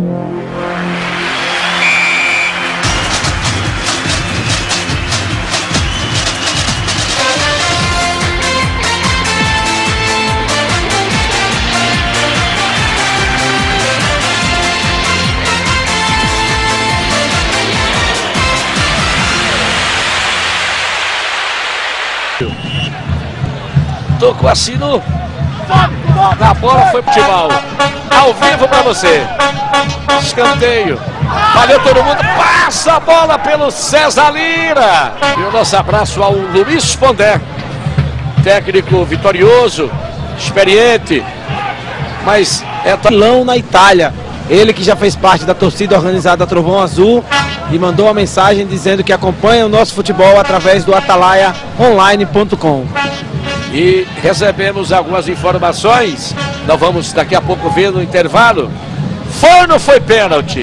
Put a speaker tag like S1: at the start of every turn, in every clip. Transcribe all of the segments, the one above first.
S1: Tocou assim no... A bola foi pro futebol. Ao vivo pra você. Escanteio. Valeu todo mundo. Passa a bola pelo César Lira. E o nosso abraço ao Luiz Pondé. Técnico vitorioso, experiente. Mas é
S2: Milão na Itália. Ele que já fez parte da torcida organizada Trovão Azul e mandou uma mensagem dizendo que acompanha o nosso futebol através do atalaiaonline.com.
S1: E recebemos algumas informações. Nós vamos daqui a pouco ver no intervalo. Foi ou não foi pênalti?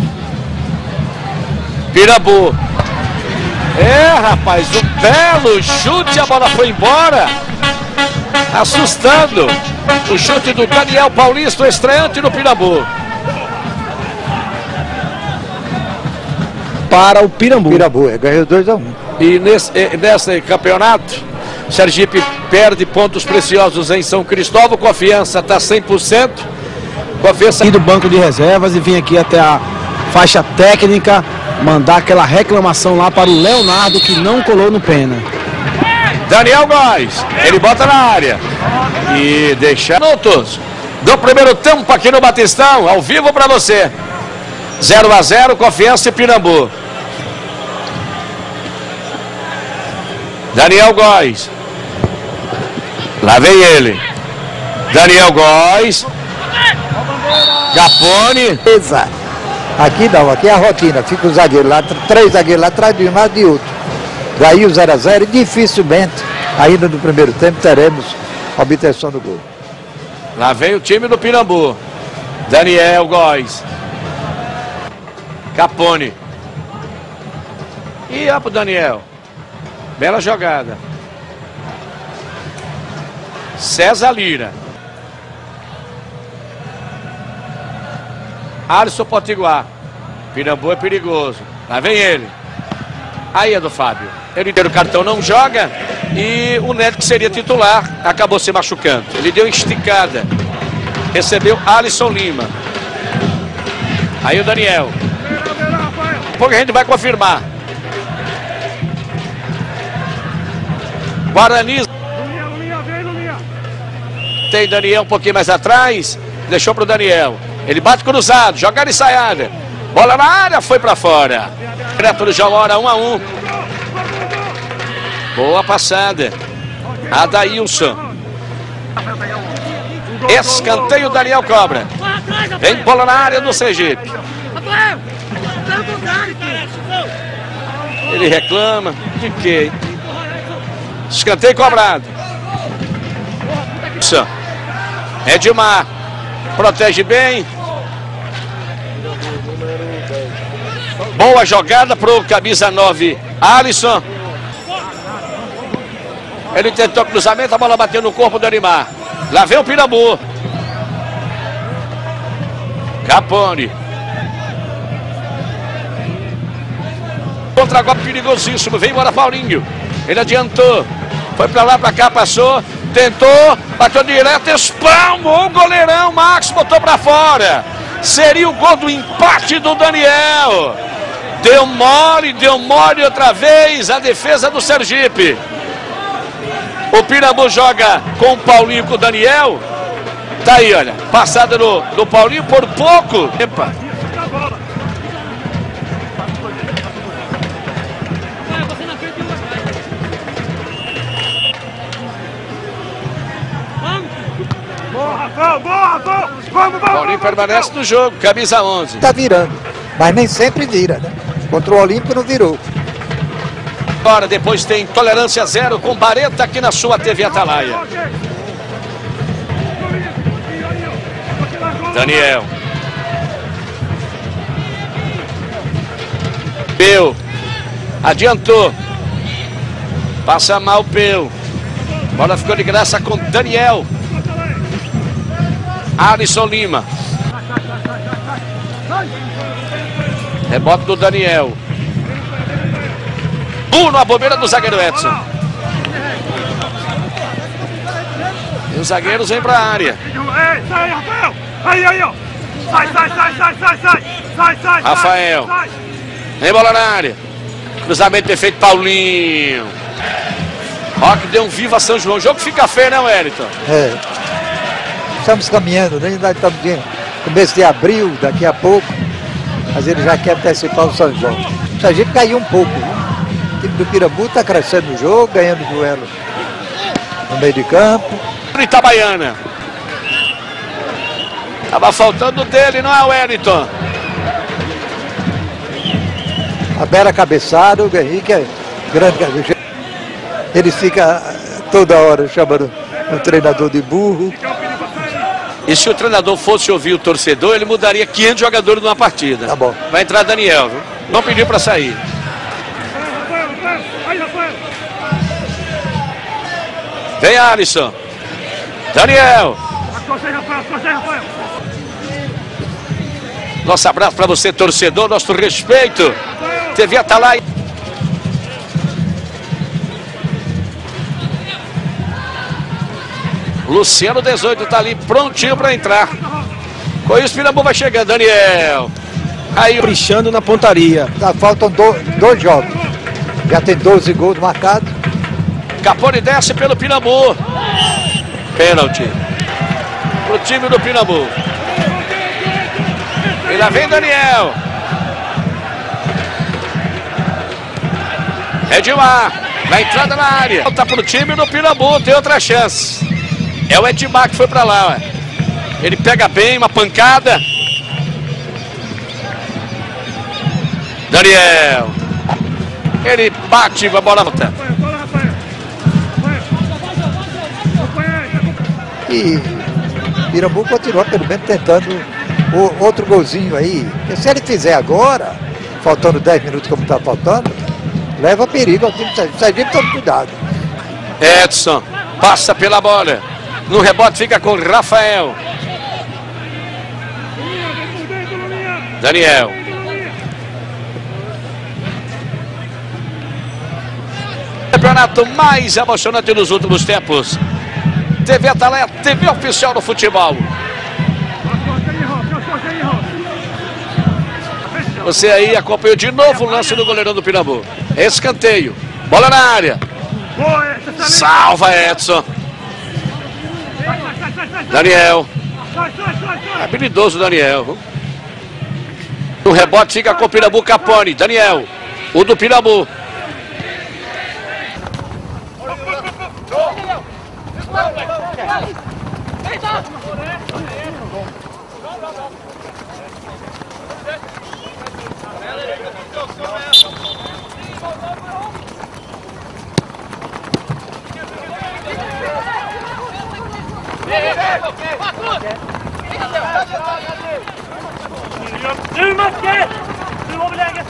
S1: Pirambu. Rapaz, um belo chute, a bola foi embora. Assustando. O chute do Daniel Paulista, o estreante no Pirambu.
S2: Para o Pirambu.
S3: Ganhou 2-1.
S1: E nesse campeonato, Sergipe perde pontos preciosos em São Cristóvão. Confiança está 100%. Confiança
S2: do banco de reservas e vim aqui até a faixa técnica mandar aquela reclamação lá para o Leonardo, que não colou no pena.
S1: Daniel Góes, ele bota na área e deixa minutos do primeiro tempo aqui no Batistão, ao vivo para você. 0-0, Confiança e Pirambu. Daniel Góes. Lá vem ele. Daniel Góes. Capone.
S3: Aqui não, aqui é a rotina. Fica o zagueiro lá, 3 zagueiros lá atrás de um lado de outro. Daí o 0-0 e dificilmente, ainda no primeiro tempo, teremos a obtenção do gol.
S1: Lá vem o time do Pirambu. Daniel Góes. Capone. E ó pro Daniel. Bela jogada. César Lira. Alisson Potiguar. Pirambu é perigoso. Lá vem ele. Aí é do Fábio. Ele deu o cartão, não joga. E o Neto, que seria titular, acabou se machucando. Ele deu esticada. Recebeu Alisson Lima. Aí o Daniel. Pouco a gente vai confirmar. Guarani. Tem Daniel um pouquinho mais atrás. Deixou pro Daniel. Ele bate cruzado, jogada ensaiada. Bola na área, foi pra fora. Direto do João Hora, 1-1. Boa passada. Adailson. Escanteio, Daniel cobra. Vem bola na área do Sergipe. Ele reclama. De quê? Escanteio cobrado. Edmar. Protege bem. Boa jogada pro camisa 9, Alisson. Ele tentou cruzamento, a bola bateu no corpo do Edmar. Lá vem o Pirambu. Capone. Contra-golpe perigosíssimo. Vem embora Paulinho. Ele adiantou. Foi pra lá, pra cá, passou. Tentou, bateu direto, espalmou o goleirão, Max botou pra fora. Seria o gol do empate do Daniel. Deu mole outra vez a defesa do Sergipe. O Pirambu joga com o Paulinho, com o Daniel. Tá aí, olha, passada do Paulinho por pouco. Epa. Paulinho permanece no jogo, camisa 11.
S3: Tá virando, mas nem sempre vira, né? Contra o Olímpico não virou.
S1: Agora, depois tem Tolerância Zero com Bareta aqui na sua TV Atalaia. Daniel. Peu. Adiantou. Passa mal Peu. Bola ficou de graça com Daniel. Alisson Lima. Rebote do Daniel. Bruno, a bobeira do zagueiro Edson. E os zagueiros vêm para a área.
S4: Sai, Rafael! Aí, ó! Sai!
S1: Rafael. Vem bola na área. Cruzamento perfeito, Paulinho. Roque deu um viva São João. O jogo fica feio, né, Wellington?
S3: É. Estamos caminhando, né? Ainda estamos no começo de abril, daqui a pouco. Mas ele já quer antecipar o São João. Se a gente caiu um pouco, viu? O time do Pirambu está crescendo no jogo, ganhando duelo no meio de campo.
S1: Itabaiana. Tava faltando dele, não é, Wellington?
S3: A bela cabeçada, o Henrique é grande cabeça. Ele fica toda hora chamando o treinador de burro.
S1: E se o treinador fosse ouvir o torcedor, ele mudaria 500 jogadores numa partida.
S3: Tá bom.
S1: Vai entrar Daniel, viu? Não pediu para sair. Vem Alisson. Daniel. Nosso abraço para você, torcedor, nosso respeito. TV Atalaia. Luciano 18 tá ali prontinho para entrar. Com isso, Pirambu vai chegando. Daniel. Aí,
S2: Caprichando na pontaria.
S3: Tá, faltam dois jogos. Já tem 12 gols marcados.
S1: Capone desce pelo Pirambu. Pênalti pro time do Pirambu. E lá vem Daniel. Edmar. Na entrada na área. Volta pro time do Pirambu. Tem outra chance. É o Edmar que foi pra lá, ué. Ele pega bem, uma pancada. Daniel. Ele bate, a bola volta.
S3: E Pirambu continua pelo menos tentando outro golzinho aí. Porque se ele fizer agora, faltando 10 minutos como está faltando, leva perigo ao time do Sergipe, tome cuidado.
S1: Edson passa pela bola. No rebote fica com Rafael. Daniel. Campeonato mais emocionante nos últimos tempos. TV Atalaia, TV oficial do futebol. Você aí acompanhou de novo o lance do goleirão do Pirambu. Escanteio. Bola na área. Salva Edson. Daniel. Habilidoso Daniel. No rebote fica com o Pirambu, Capone. Daniel. O do Pirambu.
S4: Nu Macke! Nu har vi läget!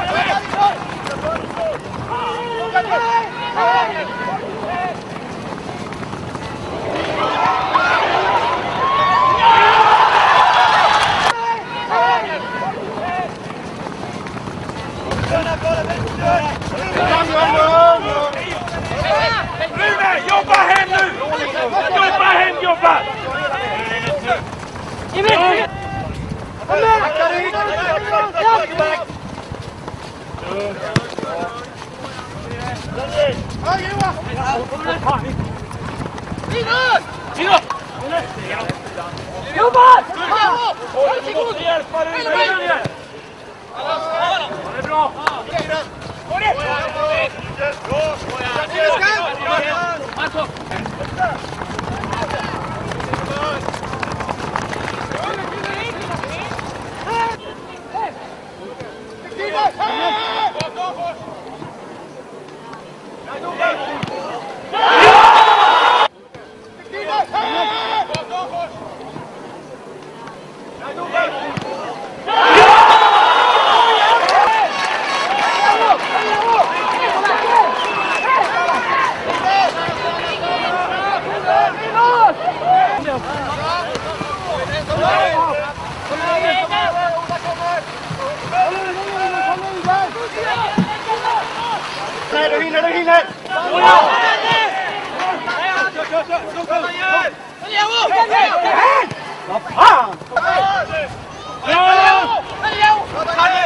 S4: Rune, jobba hem nu! Jobba hem, jobba! Hãy